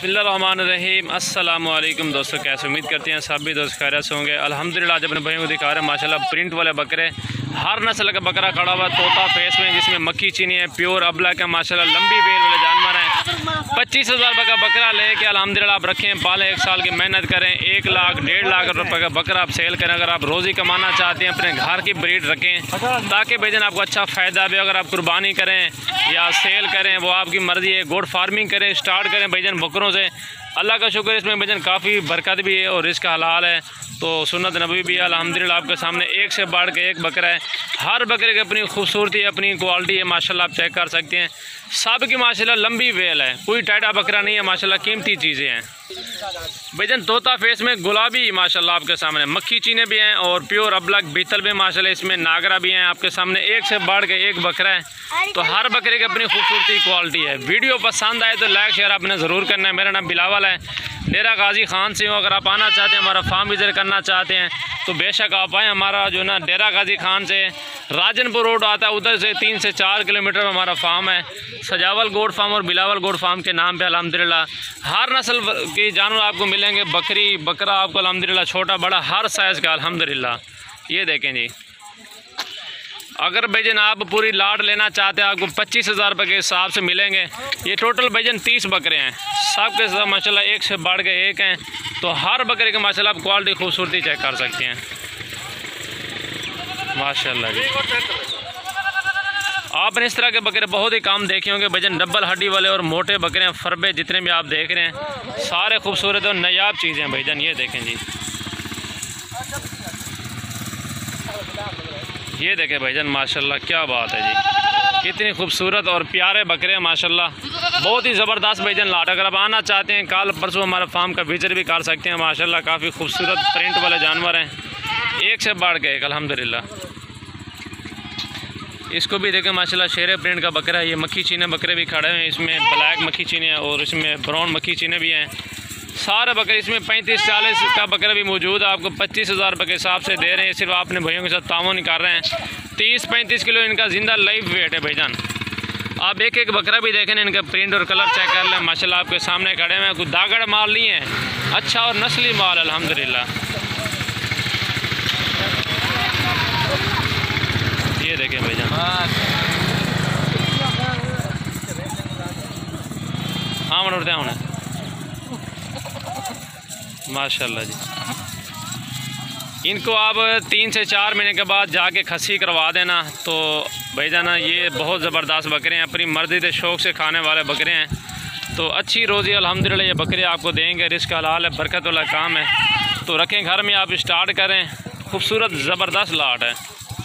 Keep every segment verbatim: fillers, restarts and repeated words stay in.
बिस्मिल्लाहिर्रहमानिर्रहीम। अस्सलामु अलैकुम दोस्तों, कैसे उम्मीद करते हैं सब भी दोस्त खैरियत से होंगे। अल्हम्दुलिल्लाह आज अपने भाइयों को दिखा रहे हैं माशाल्लाह प्रिंट वाले बकरे। हर नस्ल का बकरा खड़ा हुआ तोता फेस में, जिसमें मक्खी चीनी है, प्योर अबला का माशाल्लाह लंबी बेल वाले जानवर हैं। पच्चीस हज़ार रुपये का बकरा लेके अल्हम्दुलिल्लाह आप रखें, पालें, एक साल की मेहनत करें, एक लाख डेढ़ लाख रुपये का बकरा आप सेल करें। अगर आप रोज़ी कमाना चाहते हैं अपने घर की ब्रीड रखें ताकि भाईजान आपको अच्छा फ़ायदा भी। अगर आप कुर्बानी करें या सेल करें वो आपकी मर्ज़ी है। गोड फार्मिंग करें, स्टार्ट करें भाईजान बकरों से। अल्लाह का शुक्र, इसमें भाईजान काफ़ी बरकत भी है और रिस्क हलाल है, तो सुन्नत नबी भी है। अल्हम्दुलिल्लाह आपके सामने एक से बढ़ के एक बकरा है। हर बकरे की अपनी खूबसूरती, अपनी क्वालिटी है माशाल्लाह, आप चेक कर सकते हैं। सब की माशाल्लाह लंबी वेल है, कोई टाइटा बकरा नहीं है माशाल्लाह, कीमती चीज़ें हैं भाईजान। तोता फेस में गुलाबी माशाल्लाह आपके सामने, मक्खी चीने भी हैं और प्योर अबलक बीतल भी माशाल्लाह, इसमें नागरा भी हैं आपके सामने। एक से बढ़ के एक बकरा है, तो हर बकरे की अपनी खूबसूरती क्वालिटी है। वीडियो पसंद आए तो लाइक शेयर आपने ज़रूर करना है। मेरा नाम बिलावल है, डेरा गाजी खान से हूँ। अगर आप आना चाहते हैं, हमारा फार्म विजिट करना चाहते हैं तो बेशक आप आएँ। हमारा जो ना डेरा गाजी खान से राजनपुर रोड आता है, उधर से तीन से चार किलोमीटर में हमारा फार्म है। सजावल गोड फार्म और बिलावल गोड फार्म के नाम पे अल्हम्दुलिल्लाह हर नस्ल के जानवर आपको मिलेंगे। बकरी बकरा आपको अल्हम्दुलिल्लाह छोटा बड़ा हर साइज़ का अल्हम्दुलिल्लाह। ये देखें जी, अगर भाईजान आप पूरी लाट लेना चाहते हैं आपको पच्चीस हज़ार रुपये के हिसाब से मिलेंगे। ये टोटल भाईजान तीस बकरे हैं, सब के सब माशाल्लाह एक से बढ़ के एक हैं। तो हर बकरे के माशाल्लाह आप क्वालिटी खूबसूरती चेक कर सकते हैं माशाल्लाह जी। आपने इस तरह के बकरे बहुत ही कम देखे होंगे भाईजान। डबल हड्डी वाले और मोटे बकरे हैं, फरबे जितने भी आप देख रहे हैं सारे खूबसूरत और नायाब चीज़ें हैं भाईजान। ये देखें जी, ये देखें भाईजान माशाल्लाह, क्या बात है जी, कितनी खूबसूरत और प्यारे बकरे हैं माशाल्लाह, बहुत ही ज़बरदस्त भाईजान लाट। अगर आप आना चाहते हैं कल परसों हमारा फार्म का विजिट भी कर सकते हैं माशाल्लाह। काफ़ी खूबसूरत प्रिंट वाले जानवर हैं, एक से बढ़ के एक अल्हम्दुलिल्लाह। इसको भी देखें माशाल्लाह, शेरे प्रिंट का बकरा है। ये मक्खी चीने बकरे भी खड़े हैं, इसमें ब्लैक मक्खी चीने हैं और इसमें ब्राउन मक्खी चीने भी हैं। सारे बकरे इसमें पैंतीस चालीस का बकरा भी मौजूद है। आपको पच्चीस हज़ार रुपये के हिसाब से दे रहे हैं। सिर्फ अपने भाइयों के साथ ताउन कर रहे हैं। तीस पैंतीस किलो इनका जिंदा लाइव वेट है भाईजान। आप एक एक बकरा भी देखें, इनका प्रिंट और कलर चेक कर लें माशाल्लाह, आपके सामने खड़े हुए हैं। कुछ दागड़ माल नहीं है, अच्छा और नस्ली माल अल्हम्दुलिल्लाह। ये देखें भाईजान, हाँ मन उठते हैं माशाल्लाह जी। इनको आप तीन से चार महीने के बाद जाके खसी करवा देना तो भाईजान ये बहुत ज़बरदस्त बकरे हैं, अपनी मर्ज़ी से शौक़ से खाने वाले बकरे हैं। तो अच्छी रोज़ी अल्हम्दुलिल्लाह ये बकरे आपको देंगे। रिस्क हलाल है, बरकत वाला काम है, तो रखें घर में, आप स्टार्ट करें। खूबसूरत ज़बरदस्त लाट है।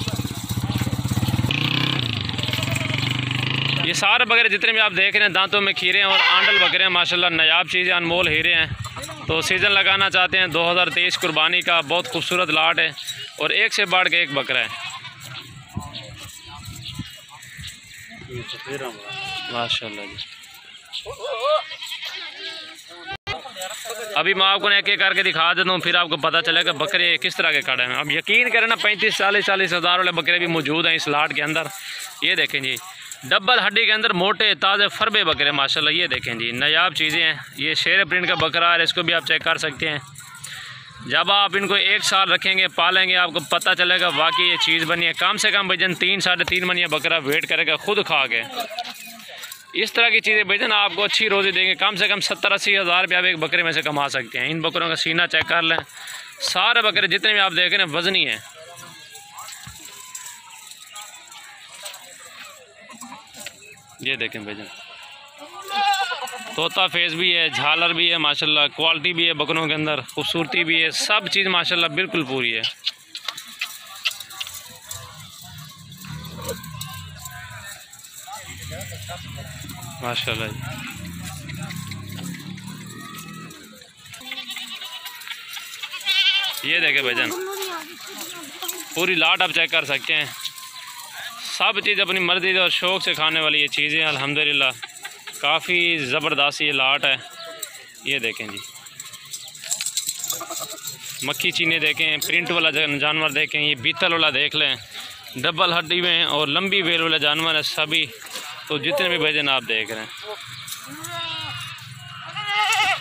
ये सारे बकरे जितने भी आप देख रहे हैं दांतों में खीरे हैं और आंडल बकरे हैं माशाल्लाह, नायाब चीज़ें, अनमोल हीरे हैं। तो सीज़न लगाना चाहते हैं दो हज़ार तेईस कुर्बानी का, बहुत खूबसूरत लाट है और एक से बढ़ के एक बकरा है माशाल्लाह जी। अभी मैं आपको एक एक करके दिखा देता हूँ, फिर आपको पता चलेगा बकरे किस तरह के खड़े हैं। अब यकीन करें ना, पैंतीस चालीस चालीस हज़ार वाले बकरे भी मौजूद हैं इस लाट के अंदर। ये देखें जी, डबल हड्डी के अंदर मोटे ताज़े फरबे बकरे माशाल्लाह। ये देखें जी, नायाब चीज़ें हैं। ये शेर प्रिंट का बकरा है, इसको भी आप चेक कर सकते हैं। जब आप इनको एक साल रखेंगे, पालेंगे, आपको पता चलेगा वाकई ये चीज़ बनी है। कम से कम भाईजान तीन साढ़े तीन महीने बकरा वेट करेगा खुद खा के। इस तरह की चीज़ें भाईजान आपको अच्छी रोज़ी देंगे। कम से कम सत्तर अस्सी हज़ार रुपये आप एक बकरे में से कमा सकते हैं। इन बकरों का सीना चेक कर लें, सारे बकरे जितने भी आप देख रहे हैं वज़नी हैं। ये देखें भाईजान, तोता फेस भी है, झालर भी है माशाल्लाह, क्वालिटी भी है बकरों के अंदर, खूबसूरती भी है, सब चीज़ माशाल्लाह बिल्कुल पूरी है माशाल्लाह जी। ये देखें भाईजान, पूरी लाट आप चेक कर सकते हैं। सब चीज़ अपनी मर्ज़ी और शौक़ से खाने वाली ये चीज़ें अल्हम्दुलिल्लाह, काफ़ी ज़बरदस्त ये लाट है। ये देखें जी, मक्खी चीने देखें, प्रिंट वाला जानवर देखें, ये बीतल वाला देख लें, डबल हड्डी में और लंबी बेल वाला जानवर है सभी। तो जितने भी भाईजान आप देख रहे हैं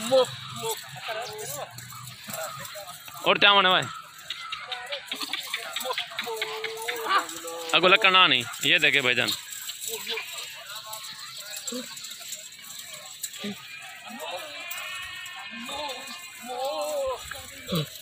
और क्या होने भाई अगो लकड़ा नहीं, ये देखे भाईजान Mm.